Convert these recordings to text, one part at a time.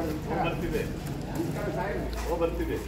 ಬರ್ತಿದೆ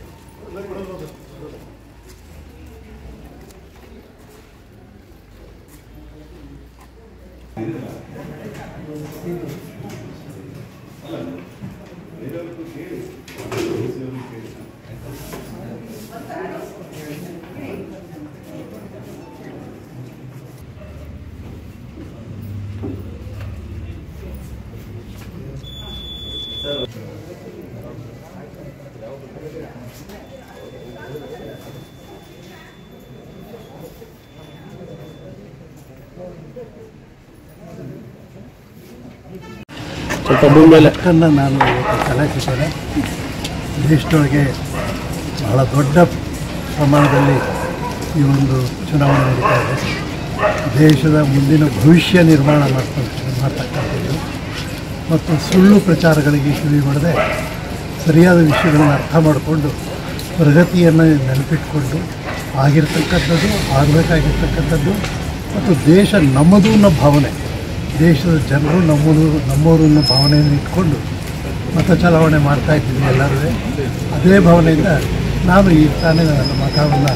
ಲೆಕ್ಕನ್ನು ನಾನು ಕಲಿಸಿದ್ದೇನೆ. ದೇಶದೊಳಗೆ ಬಹಳ ದೊಡ್ಡ ಪ್ರಮಾಣದಲ್ಲಿ ಈ ಒಂದು ಚುನಾವಣೆ ನಡೀತಾ ಇದೆ. ದೇಶದ ಮುಂದಿನ ಭವಿಷ್ಯ ನಿರ್ಮಾಣ ಮಾಡ್ತಕ್ಕಂಥದ್ದು ಮತ್ತು ಸುಳ್ಳು ಪ್ರಚಾರಗಳಿಗೆ ಕಿವಿಗೊಡದೆ ಸರಿಯಾದ ವಿಷಯಗಳನ್ನು ಅರ್ಥ ಮಾಡಿಕೊಂಡು ಪ್ರಗತಿಯನ್ನು ನೆನಪಿಟ್ಕೊಂಡು ಆಗಿರ್ತಕ್ಕಂಥದ್ದು ಆಗಬೇಕಾಗಿರ್ತಕ್ಕಂಥದ್ದು ಮತ್ತು ದೇಶ ನಮ್ಮದು ಅನ್ನೋ ಭಾವನೆ, ದೇಶದ ಜನರು ನಮ್ಮವರು ಅನ್ನೋ ಭಾವನೆಯನ್ನು ಇಟ್ಕೊಂಡು ಮತ ಚಲಾವಣೆ ಮಾಡ್ತಾ ಇದ್ದೀವಿ ಎಲ್ಲರೂ. ಅದೇ ಭಾವನೆಯಿಂದ ನಾನು ಈ ತಾನೇ ನನ್ನ ಮತವನ್ನು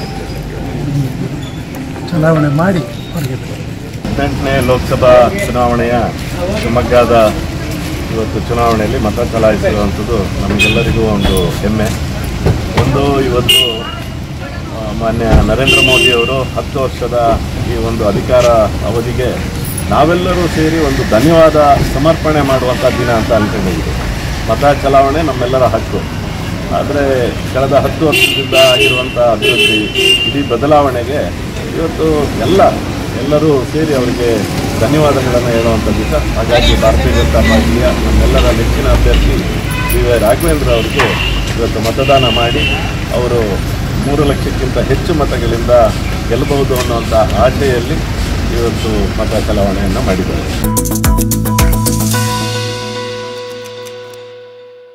ಚಲಾವಣೆ ಮಾಡಿ ಹೊರಗೆ 18ನೇ ಲೋಕಸಭಾ ಚುನಾವಣೆಯ ಶಿವಮೊಗ್ಗದ ಇವತ್ತು ಚುನಾವಣೆಯಲ್ಲಿ ಮತ ಚಲಾಯಿಸಿರುವಂಥದ್ದು ನಮಗೆಲ್ಲರಿಗೂ ಒಂದು ಹೆಮ್ಮೆ. ಇವತ್ತು ಮಾನ್ಯ ನರೇಂದ್ರ ಮೋದಿಯವರು 10 ವರ್ಷದ ಈ ಒಂದು ಅಧಿಕಾರ ಅವಧಿಗೆ ನಾವೆಲ್ಲರೂ ಸೇರಿ ಒಂದು ಧನ್ಯವಾದ ಸಮರ್ಪಣೆ ಮಾಡುವಂಥ ದಿನ ಅಂತ ಅಂದ್ಕೊಂಡಿದ್ದೀವಿ. ಮತ ಚಲಾವಣೆ ನಮ್ಮೆಲ್ಲರ ಹಕ್ಕು. ಆದರೆ ಕಳೆದ 10 ವರ್ಷದಿಂದ ಆಗಿರುವಂಥ ಅಭಿವೃದ್ಧಿ, ಇಡೀ ಬದಲಾವಣೆಗೆ ಇವತ್ತು ಎಲ್ಲರೂ ಸೇರಿ ಅವರಿಗೆ ಧನ್ಯವಾದಗಳನ್ನು ಹೇಳುವಂಥ ದಿವಸ. ಹಾಗಾಗಿ ಭಾರತೀಯ ಜನತಾ ಪಾರ್ಟಿಯ ನಮ್ಮೆಲ್ಲರ ನೆಚ್ಚಿನ ಅಭ್ಯರ್ಥಿ ವಿ.ವೈ. ರಾಘವೇಂದ್ರ ಅವರಿಗೆ ಇವತ್ತು ಮತದಾನ ಮಾಡಿ ಅವರು 3 ಲಕ್ಷಕ್ಕಿಂತ ಹೆಚ್ಚು ಮತಗಳಿಂದ ಗೆಲ್ಲಬಹುದು ಅನ್ನುವಂಥ ಆಶೆಯಲ್ಲಿ ಇವತ್ತು ಮತ ಚಲಾವಣೆಯನ್ನು ಮಾಡಿದ್ದಾರೆ.